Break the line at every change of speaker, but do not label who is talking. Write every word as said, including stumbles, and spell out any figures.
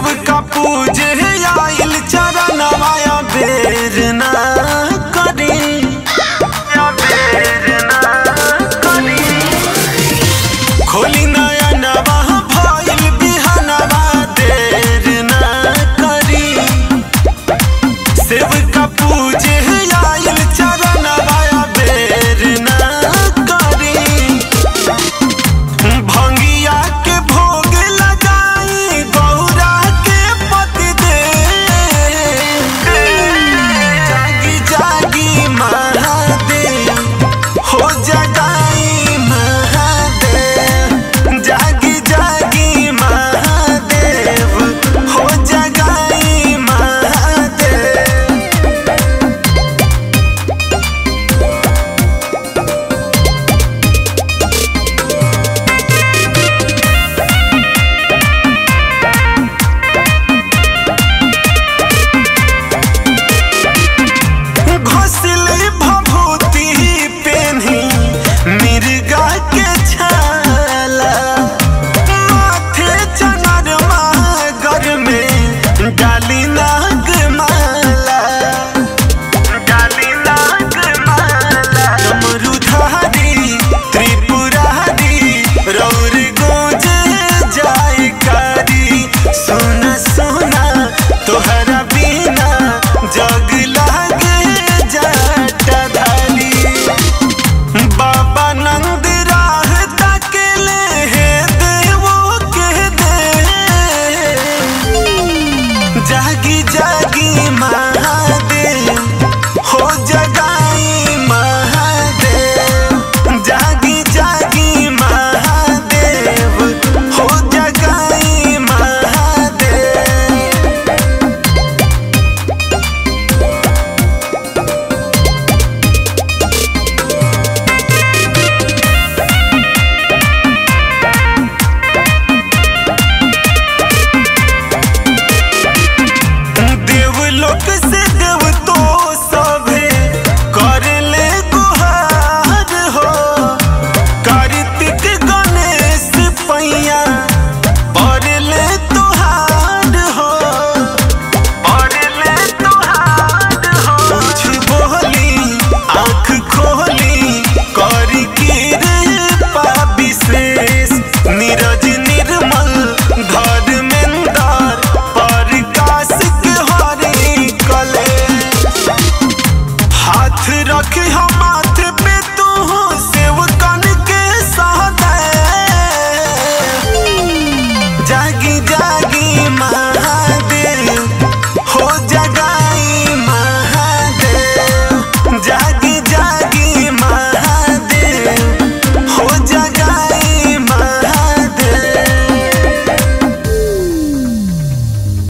शिव का पूजे आइल चरणवा बेर ना करी बेर ना करी खोली नया नवा भइल बिहनवा देर ना करी शिव का पूजे आइल चरणवा बेर ना करी भंगिया के भोग लगाई गौरा के पति दे जागी जागी महादेव हो जगाई महादेव जागी जागी महादेव हो जगाई महादेव। घोसले भभूति पेन्ही मिर्गा के छाला माथे चनरमा गर में डाली नाग माला डाली नाग माला डमरूधारी त्रिपुरारी रौर गोजे जाय कारी सोना सोना तोहरा बिना जग लागे जाटा धारी बाबा नंद राह तकेले हे देवो के दे जागी जागी महादेव हो जगाई महादेव जागी जागी महादेव हो जगाई महादेव। देवलोक से देव तो सभे करले गुहार हो कार्तिक गणेश पैया पड़ले तुहार हो पड़ले तुहार हो कुछ बोली आँख खोली करी कृपा विशेष नीरज